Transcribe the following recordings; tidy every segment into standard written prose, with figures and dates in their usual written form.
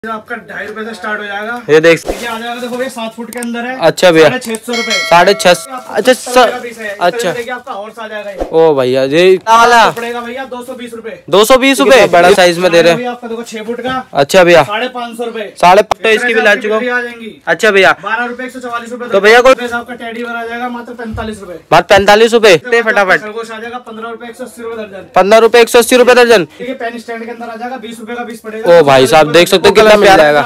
आपका 2.5 रुपए से स्टार्ट हो जाएगा। ये देख आ जाएगा, देखो भैया 7 फुट के अंदर है। अच्छा भैया 650 रुपए, 650। अच्छा देखिए आपका और आ जाएगा। ओ भैया ये वाला पड़ेगा भैया 220 रुपए। 220 रुपए बड़ा साइज में दे रहे हैं आपका, देखो 6 फुट का। अच्छा भैया 550 रुपए। 550 इसकी भी ला चुका हूँ। अच्छा भैया 12 रुपए 144 रुपए। तो भैया कोई आपका टेडी आ जाएगा मात्र 45 रुपए। बात 45 रुपए फटाफट। खरगोश आ जाएगा 15 रुपए 180 रुपए दर्जन। 15 रुपए 180 रुपए दर्जन। देखिए पेन स्टैंड के अंदर आ जाएगा 20 रुपए का 20 पड़ेगा। ओ भाई साहब देख सकते हो कितना मिल जाएगा।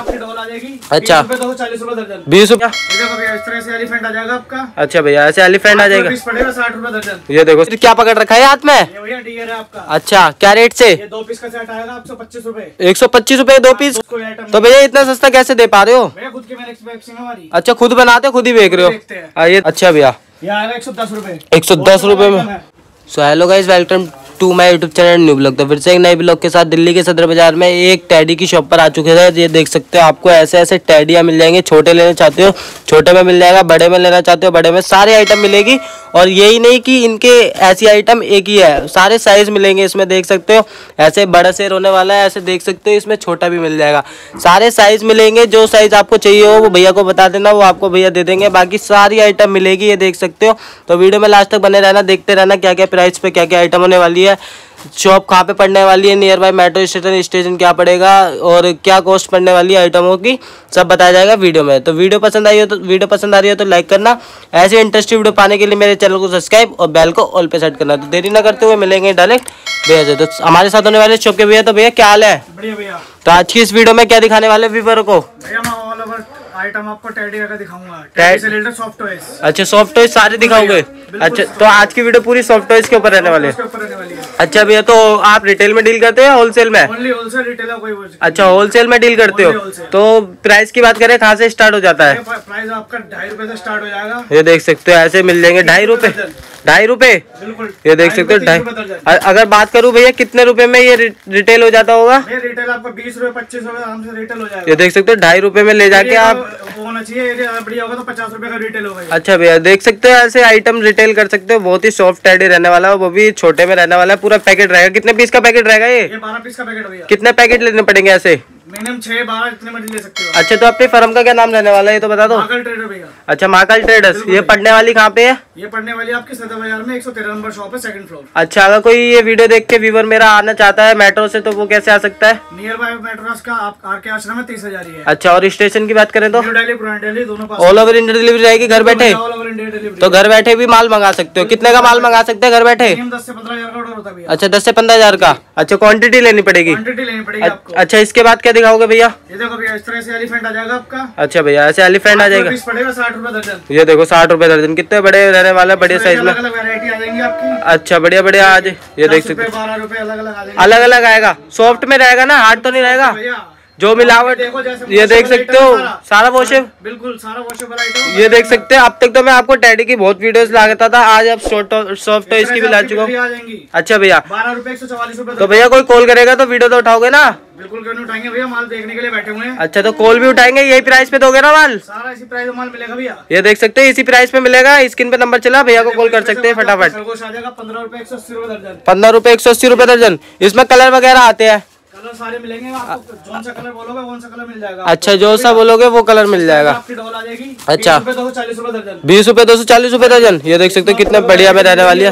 अच्छा 40 रुपए दर्जन। 20 रुपए। इस तरह से एलिफेंट आ जाएगा आपका। अच्छा भैया ऐसे एलिफेंट आ जाएगा, 60 रुपए दर्जन। ये देखो क्या पकड़ रखा है हाथ में। ये भैया डियर है आपका। अच्छा क्या रेट से? ये 2 पीस का सेट आएगा 125 रुपए। 125 रुपए 2 पीस। तो भैया इतना सस्ता कैसे दे पा रहे हो? भैया खुद की मैन्युफैक्चरिंग हमारी। अच्छा खुद बनाते खुद ही बेच रहे हो? ये अच्छा भैया ये आएगा 110 रुपए। 110 रुपए में। So hello guys, welcome to my YouTube channel new blog. तो फिर से एक नए ब्लॉग के साथ दिल्ली के सदर बाजार में एक टेडी की शॉप पर आ चुके हैं। ये देख सकते हो आपको ऐसे ऐसे टेडियाँ मिल जाएंगे। छोटे लेना चाहते हो छोटे में मिल जाएगा, बड़े में लेना चाहते हो बड़े में, सारे आइटम मिलेगी। और यही नहीं कि इनके ऐसी आइटम एक ही है, सारे साइज मिलेंगे इसमें। देख सकते हो ऐसे बड़ा शेर होने वाला है, ऐसे देख सकते हो इसमें छोटा भी मिल जाएगा। सारे साइज मिलेंगे, जो साइज आपको चाहिए हो वो भैया को बता देना, वो आपको भैया दे देंगे। बाकी सारी आइटम मिलेगी, ये देख सकते हो। तो वीडियो में लास्ट तक बने रहना, देखते रहना क्या क्या प्राइस पे क्या क्या आइटम होने वाली है, शॉप कहाँ पे पड़ने वाली है, नियर बाय मेट्रो स्टेशन क्या पड़ेगा और क्या कॉस्ट पड़ने वाली है आइटमों की, सब बताया जाएगा वीडियो में। तो वीडियो पसंद आ रही हो तो लाइक करना। ऐसे इंटरेस्टिंग वीडियो पाने के लिए मेरे चैनल को सब्सक्राइब और बेल को ऑल पे सेट करना। तो देरी ना करते हुए मिलेंगे डायरेक्ट भैया से। तो हमारे साथ होने वाले शॉप के भैया। तो भैया क्या हाल है? बढ़िया भैया। तो आज की इस वीडियो में क्या दिखाने वाले व्यूअर को? भैया मैं ऑल ओवर आइटम आपको टेडी का दिखाऊंगा। टेडी से रिलेटेड सॉफ्ट टॉयज। अच्छा सॉफ्ट टॉयज सारे दिखाओगे? अच्छा तो आज की वीडियो पूरी सॉफ्ट टॉयज के ऊपर रहने वाले हैं। अच्छा भैया तो आप रिटेल में डील करते हो या होलसेल में? ओनली होलसेल, रिटेल कोई। अच्छा होलसेल में डील करते हो। तो प्राइस की बात करें कहाँ से स्टार्ट हो जाता है? प्राइस आपका 2.5 रुपए से स्टार्ट हो जाएगा। ये देख सकते हो ऐसे मिल जाएंगे 2.5 रुपए। 2.5 रुपए बिल्कुल। ये देख सकते हो 2.5। अगर बात करूँ भैया कितने रुपए में ये रिटेल हो जाता होगा? रिटेल आपका 20 रुपए 25 रुपए आराम से रिटेल हो जाएगा। ये देख सकते हो 2.5 रुपए में ले जाके आप होना चाहिए, बढ़िया होगा तो 50 रुपए का रिटेल होगा। अच्छा भैया देख सकते हो ऐसे आइटम रिटेल कर सकते हो। बहुत ही सॉफ्ट टेडी रहने वाला है, वो भी छोटे में रहने वाला है। पूरा पैकेट रहेगा। कितने पीस का पैकेट रहेगा ये? 12 पीस का पैकेट भैया। कितने पैकेट लेने पड़ेंगे ऐसे? मिनिमम 6-12 इतने मर्जी ले सकते हो। अच्छा तो अपनी फर्म का क्या नाम रहने वाला है ये तो बता दो। महाकाल ट्रेडर भैया। अच्छा महाकाल ट्रेडर्स। ये पढ़ने वाली कहाँ पे है? ये पढ़ने वाली आपके सदर बाजार में 113 नंबर शॉप है, 2nd फ्लोर। अच्छा अगर कोई ये वीडियो देख के व्यूअर मेरा आना चाहता है मेट्रो से तो वो कैसे आ सकता है? नियर बाय मेट्रो का आप आरके आश्रम में 30,000 ही है। अच्छा और स्टेशन की बात करें तो? दिल्ली दोनों पास। ऑल ओवर इंडिया डिलीवरी रहेगी घर बैठे? All over India delivery. तो घर बैठे भी माल मंगा सकते हो। कितने का माल मंगा सकते हैं घर बैठे? 10 से 15,000 का ऑर्डर होता है। अच्छा 10 से 15,000 का। अच्छा क्वांटिटी लेनी पड़ेगी? क्वांटिटी लेनी पड़ेगी आपको। अच्छा इसके बाद क्या दिखाओगे भैया? ये देखो भैया इस तरह से एलिफेंट आ जाएगा आपका। अच्छा भैया ऐसे एलिफेंट आ जाएगा। पड़ेगा 60 रुपए दर्जन। ये देखो 60 रुपए दर्जन। कितने बड़े रहने वाले, बड़े साइज में। अलग-अलग वैरायटी आ जाएंगी आपकी। अच्छा बढ़िया बढ़िया आज ये देख सकते हो 12 रुपए अलग-अलग आ जाएंगे। अलग-अलग आएगा। सॉफ्ट में रहेगा ना, हार्ड तो नहीं रहेगा? जो मिलावट ये देख सकते हो सारा वॉशेबल। बिल्कुल सारा वॉशेबल आइटम। ये देख सकते हो अब तक तो मैं आपको टेडी की बहुत वीडियोस लाता था, आज अब सॉफ्ट टॉयज की भी ला चुका हूँ। अच्छा भैया 12 रुपए 144 रुपए। तो भैया कोई कॉल करेगा तो वीडियो तो उठाओगे ना? बिल्कुल क्यों नहीं उठाएंगे भैया, माल देखने के लिए बैठे हुए हैं। अच्छा तो कॉल भी उठाएंगे, यही प्राइस पे दोगे ना माल? सारा इसी प्राइस में माल मिलेगा भैया। ये देख सकते हैं इसी प्राइस पे मिलेगा। स्क्रीन पे नंबर चला, भैया को कॉल कर सकते हैं फटाफट। 15 रुपए 180 रुपए दर्जन। 15 रुपए 180 रुपए दर्जन। इसमें कलर वगैरह आते हैं? कलर सारे मिलेंगे आपको, कौन सा कलर बोलोगे कौन सा कलर मिल जाएगा। अच्छा जो सा बोलोगे वो कलर मिल जाएगा। आपकी डॉल आ जाएगी। अच्छा 20 रुपए 240 रुपए दर्जन। 20 रुपए 240 रुपए दर्जन। ये देख सकते हो कितने बढ़िया में रहने वाली है।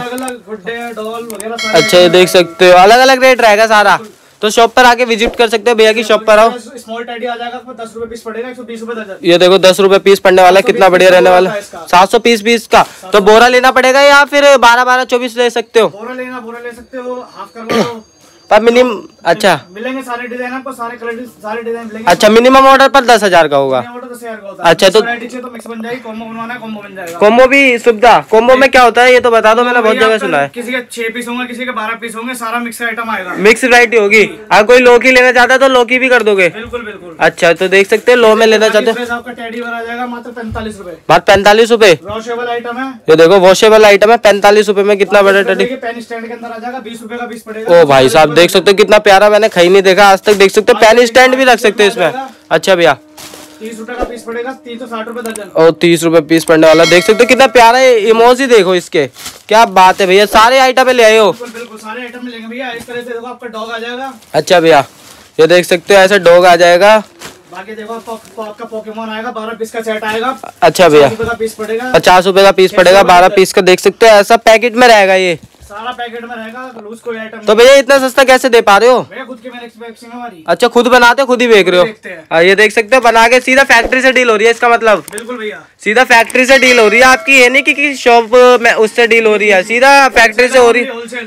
डॉल वगैरह। अच्छा ये देख सकते हो अलग अलग रेट रहेगा सारा। तो शॉप पर आके विजिट कर सकते हो, भैया की शॉप पर आओ। स्मॉल टेडी आ जाएगा आपको 10 रुपए पीस पड़ेगा, 120 रुपए दर्जन। ये देखो 10 रुपए पीस पड़ने वाला है, कितना बढ़िया रहने वाला है। 700 पीस का। तो बोरा लेना पड़ेगा या फिर 12-12 24 ले सकते हो? बोरा ले सकते हो, हाफ कर लो पर मिनिमम। अच्छा मिलेंगे सारे डिजाइन आपको, सारे कलर सारे डिजाइन मिलेंगे। अच्छा मिनिमम ऑर्डर पर 10,000 का होगा। ऑर्डर 10,000 का होता है। अच्छा तो मिक्स बन जाएगी, कॉम्बो बनवाना है कॉम्बो बन जाएगा। कॉम्बो भी सुविधा। कॉम्बो में क्या होता है ये तो बता दो, मैंने बहुत जगह सुना है। किसी के 6 पीस होंगे, किसी के 12 पीस होंगे, सारा मिक्स आइटम आएगा। मिक्स वैरायटी होगी। अगर कोई लौकी लेना चाहता है तो लौकी भी कर दोगे? बिल्कुल बिल्कुल। अच्छा तो देख सकते हैं लो में लेना चाहते हो। आपका टेडी आ जाएगा मात्र 45 रुपए। बात 45 रुपए। वॉशेबल आइटम है। ये देखो वॉशेबल आइटम है 45 रुपए में। कितना बड़ा टेडी। पेन स्टैंड के अंदर आ जाएगा 20 रुपए का 20 पड़ेगा। ओ भाई साहब देख सकते हो कितना प्यारा, मैंने कहीं नहीं देखा आज तक। देख सकते हो पेन स्टैंड भी रख सकते हो इसमें। अच्छा भैया 30 रुपए का पीस पड़ेगा, 360 रुपए दर्जन। और 30 रुपए पीस पड़ने वाला। देख सकते हो कितना प्यारा है। इमोजी देखो इसके, क्या बात है भैया। सारे आइटम ले आए हो? बिल्कुल सारे आइटम मिलेंगे भैया। इस तरह से देखो आपका डॉग आ जाएगा। अच्छा भैया ये देख सकते हो ऐसा डॉग आ जाएगा। बाकी देखो आपका पोकेमोन आएगा 12 पीस का सेट आएगा। अच्छा भैया 50 रुपए का पीस पड़ेगा। 50 रुपए का पीस पड़ेगा, 12 पीस का देख सकते हो। ऐसा पैकेट में रहेगा ये, सारा पैकेट में रहेगा, लूज कोई आइटम। तो भैया इतना सस्ता कैसे दे पा रहे हो? भैया खुद की मैन्युफैक्चरिंग है हमारी। अच्छा खुद बनाते हो, खुद ही बेच रहे हो? ये देख सकते हो बना के सीधा फैक्ट्री से डील हो रही है, इसका मतलब? बिल्कुल भैया, सीधा फैक्ट्री से डील हो रही है आपकी, ये नहीं कि शॉप में उससे डील हो रही है, सीधा फैक्ट्री से हो रही है।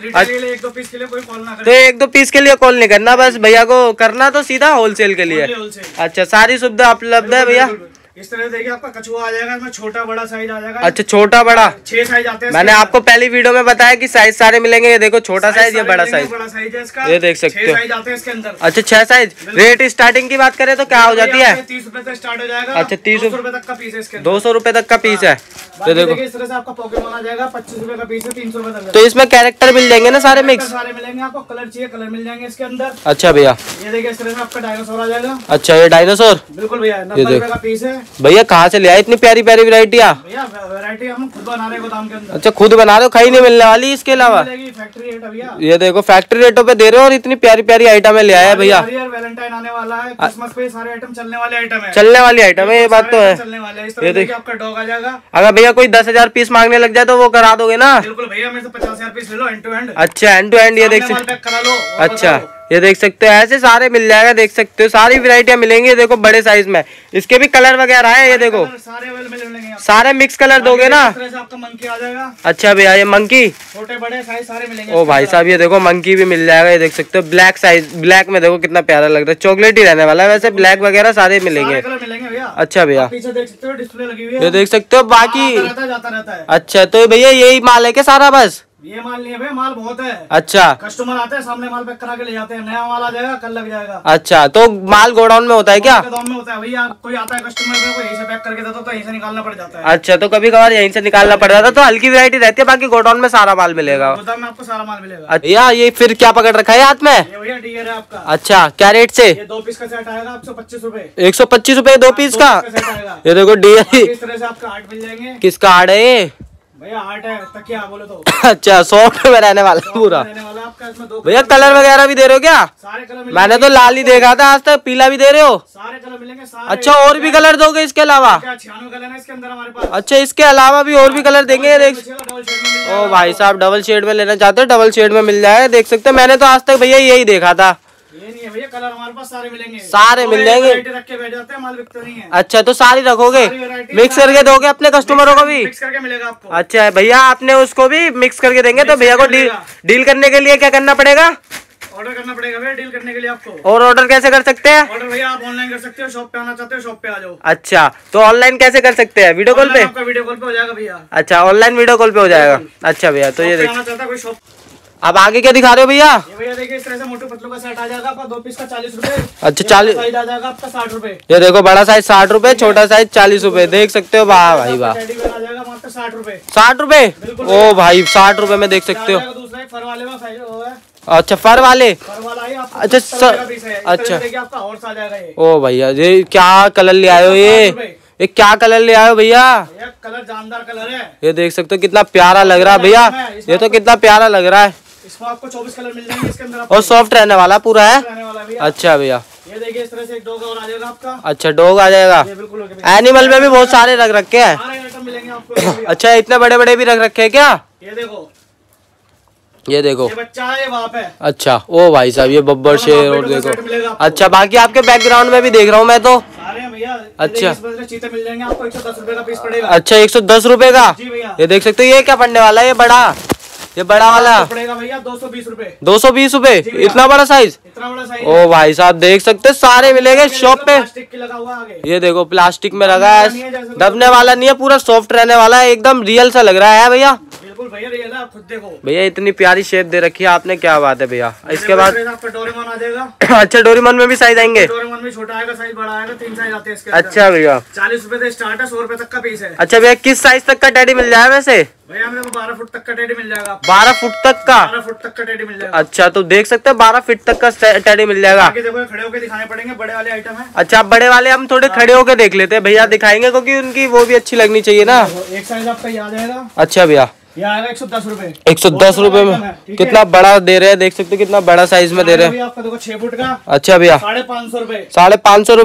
एक दो पीस के लिए कोई कॉल ना करे। तो 1-2 पीस के लिए कॉल नहीं करना, बस भैया को करना तो सीधा होलसेल के लिए। अच्छा सारी सुविधा उपलब्ध है भैया। इस तरह देखिए आपका कछुआ आ जाएगा, इसमें छोटा बड़ा साइज आ जाएगा। अच्छा छोटा बड़ा 6 साइज आते हैं। मैंने आपको पहली वीडियो में बताया कि साइज सारे मिलेंगे। ये देखो छोटा साइज, ये बड़ा साइज। बड़ा साइज है इसका, ये देख सकते हो। 6 साइज आते हैं इसके अंदर। अच्छा 6 साइज। रेट स्टार्टिंग की बात करें तो क्या हो जाती है? 30 रुपए से स्टार्ट हो जाएगा। अच्छा 30 रुपए तक का पीस है इसके। 200 रुपए तक का पीस है। तो देखो इस तरह से आपका पोकेमोन आ जाएगा, 25 रुपए का पीस है, 300 रुपए तक। तो इसमें कैरेक्टर मिल जाएंगे ना सारे मिक्स? सारे मिलेंगे आपको, कलर चाहिए कलर मिल जाएंगे इसके अंदर। अच्छा भैया ये देखिए इस तरह से आपका डायनासोर आ जाएगा। अच्छा ये डायनासोर बिल्कुल भैया 90 रुपए का पीस है। भैया कहाँ से ले आए इतनी प्यारी प्यारी वैरायटियाँ? भैया वैरायटी हम खुद बना रहे हैं गोदाम के अंदर। अच्छा खुद बना रहे हो, कहीं नहीं मिलने वाली इसके अलावा? फैक्ट्री रेट है भैया। ये देखो फैक्ट्री रेटों पे दे रहे हो और इतनी प्यारी प्यारी आइटम ले आया भैया। वैलेंटाइन आने वाला है, क्रिसमस पे सारे आइटम चलने वाले आइटम है। चलने वाली आइटम है, ये बात तो है। चलने वाले हैं। इस तरह देखिए आपका डॉग आ जाएगा। अगर भैया कोई 10,000 पीस मांगने लग जाए तो वो करा दोगे ना? बिल्कुल भैया, मेरे से 50,000 पीस ले लो एंड टू एंड। अच्छा एंड टू एंड, ये देख सकते करा लो। अच्छा ये देख सकते हो, ऐसे सारे मिल जाएगा, देख सकते हो सारी वैरायटियां मिलेंगी। देखो बड़े साइज में इसके भी कलर वगैरह है, ये देखो सारे अवेलेबल मिलेंगे। सारे मिक्स कलर दोगे ना? आपका मंकी आ जाएगा। अच्छा भैया ये मंकी छोटे बड़े साइज सारे मिलेंगे। ओ भाई साहब ये देखो मंकी भी मिल जाएगा, ये देख सकते हो ब्लैक साइज। ब्लैक में देखो कितना प्यारा लग रहा है, चॉकलेट ही रहने वाला है वैसे, ब्लैक वगैरह सारे मिलेंगे। अच्छा भैया पीछे देख सकते हो डिस्प्ले लगी हुई है, ये देख सकते हो। बाकी जाता रहता है। अच्छा तो भैया यही माल है क्या सारा? बस ये माल नहीं है भैया, माल बहुत है। अच्छा कस्टमर आते हैं सामने माल पैक करा के ले जाते हैं, नया माल आ जाएगा कल लग जाएगा। अच्छा तो माल गोडाउन में होता है क्या? गोडाउन में होता है भैया, कोई आता है कस्टमर को यहीं से पैक करके देता तो यहीं से निकालना पड़ जाता है। अच्छा तो कभी कभार यहीं से निकालना पड़ जाता, तो हल्की वैरायटी रहती है, बाकी गोडाउन में सारा माल मिलेगा। गोदाम में आपको सारा माल मिलेगा। भैया ये फिर क्या पकड़ रखा है हाथ में? ये भैया डियर है आपका। अच्छा क्या रेट से? ये 2 पीस का सेट आएगा आपको 25 रुपए। 125 रुपए 2 पीस का? सेट आएगा। ये देखो डियर। इस तरह से आपका 8 मिल जाएंगे। किसका आड़ है ये? भैया 8 है तकिया बोले तो। अच्छा सॉफ्ट में रहने वाला पूरा। रहने वाला आपका इसमें 2 भैया कलर वगैरह भी दे रहे हो क्या? सारे कलर मैंने तो लाल ही देखा था आज तक, पीला भी दे रहे हो? सारे कलर मिलेंगे सारे। अच्छा और भी कलर दोगे इसके अलावा? 96 कलर है इसके अंदर हमारे पास। अच्छा इसके अलावा भी और भी कलर देंगे? देख ओ भाई साहब डबल शेड में लेना चाहते हो, डबल शेड में मिल जाएगा, देख सकते हो। मैंने तो आज तक भैया यही देखा था। ये नहीं है भैया, कलर हमारे पास सारे मिलेंगे। सारे मिल जाएंगे। रख के बैठ जाते हैं, माल बिकता नहीं है। अच्छा तो सारी रखोगे, मिक्स करके दोगे अपने कस्टमरों को भी? मिक्स करके मिलेगा आपको। अच्छा भैया आपने उसको भी मिक्स करके देंगे, तो भैया को डील करने के लिए क्या करना पड़ेगा? ऑर्डर करना पड़ेगा भैया डील करने के लिए आपको। और ऑर्डर कैसे कर सकते हैं? ऑर्डर भैया आप ऑनलाइन कर सकते हो, शॉप पे आना चाहते हो शॉप पे आ जाओ। अच्छा तो ऑनलाइन कैसे कर सकते हैं? वीडियो कॉल पे? आपका वीडियो कॉल पे हो जाएगा भैया। अच्छा ऑनलाइन वीडियो कॉल पे हो जाएगा। अच्छा भैया तो ये आना चाहता है कोई शॉप। अब आगे क्या दिखा रहे हो भैया? ये भैया देखिए इस तरह से मोटू पतलू का सेट आ जाएगा आपका 2 पीस का 40 रुपए। अच्छा 40 साइज आ जाएगा आपका 60 रुपए। ये देखो बड़ा साइज 60 रुपए, छोटा साइज 40 रुपए, देख सकते हो। वाह भाई वाह, टेडी बेयर आ जाएगा मात्र 60 रुपए। 60 रुपए? ओ भाई 60 रुपए में देख सकते हो। दूसरा एक फर वाले में साइज है। अच्छा फर वाले? फर वाला ही आपको अच्छा अच्छा देखिए आपका हॉर्स आ जाएगा ये। ओ भैया ये क्या कलर ले आए हो? ये क्या कलर ले आए हो भैया? कलर जानदार कलर है। ये देख सकते हो कितना प्यारा लग रहा है भैया, ये तो कितना प्यारा लग रहा है। इसमें आपको 24 कलर मिल जाएंगे इसके अंदर। और सॉफ्ट रहने वाला पूरा है? अच्छा भैया ये देखिए इस तरह से एक डॉग और आ जाएगा आपका। अच्छा डॉग आ जाएगा। एनिमल में भी बहुत सारे रख रखे हैं। सारे आइटम मिलेंगे आपको। अच्छा इतने बड़े बड़े भी रख रखे हैं क्या? ये देखो ये देखो ये बच्चा है ये बाप है। अच्छा ओ भाई साहब ये बब्बर शेर और देखो। अच्छा बाकी आपके बैकग्राउंड में भी देख रहा हूँ मैं तो सारे हैं भैया। अच्छा चीते मिल जाएंगे आपको 110 रुपए का पीस पड़ेगा। अच्छा 110 रुपए का? जी भैया। ये देख सकते हो। ये क्या पड़ने वाला है? ये बड़ा वाला पड़ेगा भैया 220 रुपए। 220 रुपए? इतना बड़ा साइज? इतना बड़ा साइज। ओ भाई साहब देख सकते सारे मिलेंगे शॉप पे। प्लास्टिक के लगा हुआ आगे। ये देखो प्लास्टिक में लगा है, दबने वाला नहीं है, पूरा सॉफ्ट रहने वाला है, एकदम रियल सा लग रहा है भैया। बिल्कुल भैया रियल है, आप खुद देखो। भैया इतनी प्यारी शेप दे रखी है आपने, क्या बात है भैया। इसके बाद आपका डोरेमोन आ जाएगा। अच्छा डोरेमोन में भी साइज आएंगे? डोरेमोन में छोटा आएगा, साइज बड़ा आएगा, 3 साइज आते हैं इसके। अच्छा भैया 40 रुपए से स्टार्ट है, 100 रुपए तक का पीस है। अच्छा भैया किस साइज तक का टेडी मिल जाएगा वैसे? भैया हमें 12 फुट तक का टेडी मिल जाएगा। 12 फुट तक का? 12 फुट तक का टेडी मिल जाएगा। अच्छा तो देख सकते हैं 12 फीट तक का टेडी मिल जाएगा। आगे देखो खड़े होकर दिखाने पड़ेंगे, बड़े वाले आइटम है। अच्छा बड़े वाले हम थोड़े खड़े होकर देख लेते हैं, भैया दिखाएंगे क्योंकि उनकी वो भी अच्छी लगनी चाहिए ना। एक साइज आपका ये आ जाएगा। अच्छा भैया ये आएगा 110 रुपए। 110 रुपए में कितना बड़ा दे रहे हैं, देख सकते हो कितना बड़ा साइज में दे रहे हैं। आपका देखो 6 फुट का। अच्छा भैया 550 रुपए। 550 रुपए?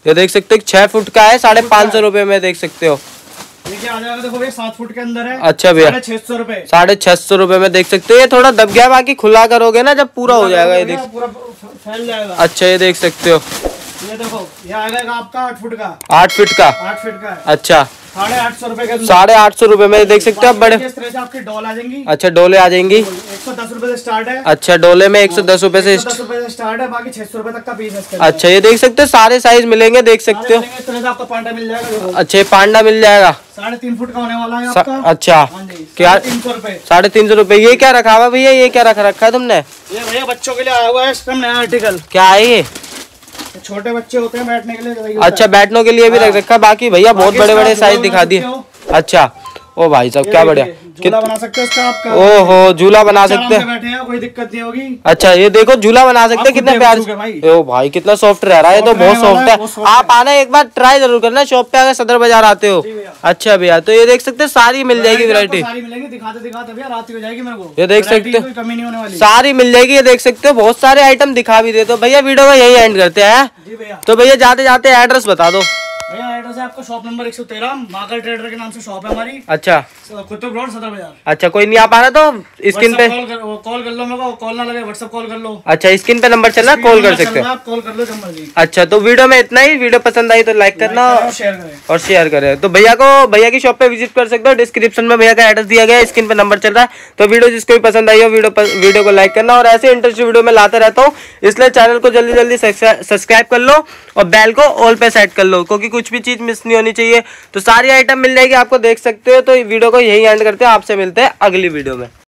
ये देख सकते हो 6 फुट का है, 550 रुपए में देख सकते हो। देखिए आ जाएगा, देखो भैया 7 फुट के अंदर है। अच्छा भैया 650 रुपए, 650 रुपए में देख सकते हो। ये थोड़ा दब गया, बाकी खुला करोगे ना जब पूरा हो जाएगा ये देख, पूरा फैल जाएगा। अच्छा ये देख सकते हो। ये देखो ये आ जाएगा आपका 8 फुट का, 8 फीट का, 8 फीट का है। अच्छा 850 रुपए के अंदर, 850 रुपए में देख सकते हो। अब बड़े इस तरह से आपकी डॉल आ जाएंगी। अच्छा डोले आ जाएंगी, 110 रुपए से स्टार्ट है। अच्छा डोले में 110 रुपए से 110 रुपए से स्टार्ट है, बाकी 600 रुपए तक का पीस है। अच्छा ये देख सकते हो, सारे साइज मिलेंगे देख सकते हो। इस तरह से आपका पांडा मिल जाएगा। देखो अच्छा ये पांडा मिल जाएगा, 3.5 फुट का होने वाला है आपका। अच्छा हाँ जी, क्या 350 रुपए, 350 रुपए। ये क्या रखा हुआ भैया, ये क्या रखा है तुमने? ये भैया बच्चों के लिए आया हुआ है इसका नया आर्टिकल। क्या है ये? छोटे बच्चे होते हैं बैठने के लिए। अच्छा बैठने के लिए भी रख रखा है। बाकी भैया बहुत बड़े बड़े साइज दिखा दिए। अच्छा ओ भाई साहब क्या बढ़िया, झूला बना सकते हो इसका आपका। ओहो झूला बना सकते हैं, बैठे हैं कोई दिक्कत नहीं होगी। अच्छा ये देखो झूला बना सकते हैं, कितने प्यारे। ओ भाई कितना सॉफ्ट रह रहा है, ये तो बहुत सॉफ्ट है। आप आना एक बार ट्राई जरूर करना, शॉप पे आकर सदर बाजार आते हो। अच्छा भैया तो ये देख सकते हैं, सारी मिल जाएगी वैरायटी, सारी मिलेगी। दिखाते दिखाते भैया रात हो जाएगी मेरे को। ये देख सकते हो, कोई कमी नहीं होने वाली, सारी मिल जाएगी। ये देख सकते हो बहुत सारे आइटम दिखा भी देते हो। भैया वीडियो को यही एंड करते हैं। जी भैया। तो भैया जाते जाते एड्रेस बता दो। भैया एड्रेस है आपका शॉप नंबर 113, महाकाल ट्रेडर के नाम से शॉप है हमारी। अच्छा कुतुब रोड सदर बाजार। अच्छा कोई नहीं आ पा रहा तो स्क्रीन पे कॉल कर लो मेरे को, कॉल ना लगे व्हाट्सएप कॉल कर लो। अच्छा स्क्रीन पे नंबर चल रहा है, कॉल कर सकते हो, कॉल कर लो जब मर्जी। अच्छा तो वीडियो में इतना ही। वीडियो पसंद आई तो लाइक करना और शेयर करें। तो भैया की शॉप पे विजिट कर सकते हो। डिस्क्रिप्शन में भैया का एड्रेस दिया गया है, स्क्रीन पे नंबर चल रहा है। तो वीडियो जिसको भी पसंद आई हो वीडियो को लाइक करना। और ऐसे इंटरेस्टिंग वीडियो में लाते रहता हूँ, इसलिए चैनल को जल्दी जल्दी सब्सक्राइब कर लो और बेल को ऑल पे सेट कर लो, क्योंकि कुछ भी चीज मिस नहीं होनी चाहिए। तो सारी आइटम मिल जाएगी आपको, देख सकते हो। तो वीडियो को यही एंड करते हैं, आपसे मिलते हैं अगली वीडियो में।